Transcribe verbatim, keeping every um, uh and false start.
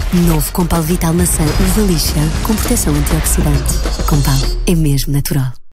Novo Compal Vital Maçã Uva Lixa com proteção antioxidante. Compal é mesmo natural.